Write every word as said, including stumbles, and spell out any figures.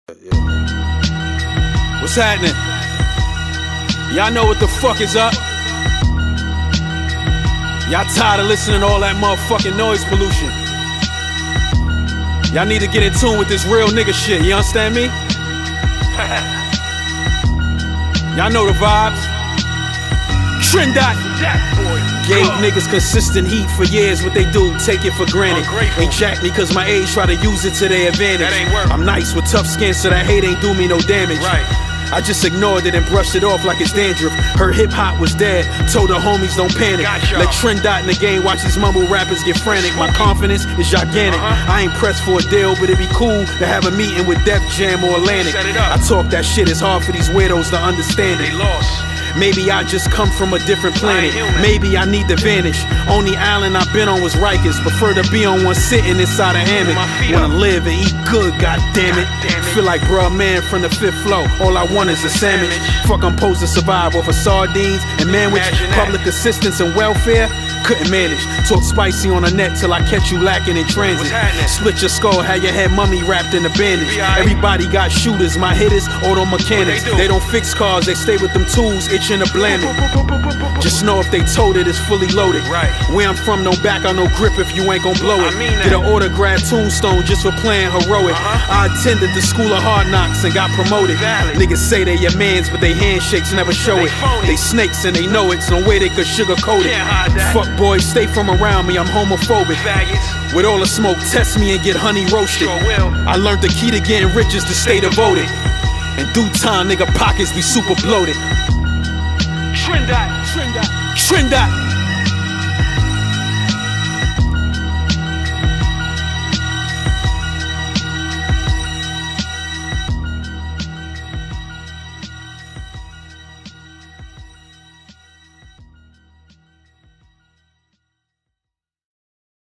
What's happening? Y'all know what the fuck is up? Y'all tired of listening to all that motherfucking noise pollution? Y'all need to get in tune with this real nigga shit, you understand me? Y'all know the vibes. Trend.Setta gave niggas consistent heat for years. What they do, take it for granted. They jack me cause my age, try to use it to their advantage. I'm nice with tough skin, so that hate ain't do me no damage. Right. I just ignored it and brushed it off like it's dandruff. Her hip hop was dead, told her homies don't panic. Gotcha. Let Trend.Setta in the game, watch these mumble rappers get frantic. My confidence is gigantic. Uh-huh. I ain't pressed for a deal, but it'd be cool to have a meeting with Def Jam or Atlantic. I talk that shit, it's hard for these weirdos to understand it. They lost. Maybe I just come from a different planet. Maybe I need to vanish. Only island I've been on was Rikers. Prefer to be on one sitting inside a hammock. Wanna live and eat good, goddammit. Feel like bruh man from the fifth floor. All I want is a sandwich. Fuck, I'm supposed to survive off of sardines and manwich. Public assistance and welfare, couldn't manage. Talk spicy on the net till I catch you lacking in transit. Split your skull, have your head mummy wrapped in a bandage. Everybody got shooters, my hitters, auto mechanics. They don't fix cars, they stay with them tools, itching to blame it. Just know if they told it, it's fully loaded. Where I'm from, no back or no grip if you ain't gon' blow it. Get an autographed tombstone just for playing heroic. I attended the school of hard knocks and got promoted. Niggas say they your mans, but they handshakes never show it. They snakes and they know it, so no way they could sugarcoat it. Fuck boys, stay from around me, I'm homophobic. With all the smoke, test me and get honey roasted. I learned the key to getting rich is to stay devoted. In due time, nigga pockets be super bloated. Trend.Setta, Trend.Setta.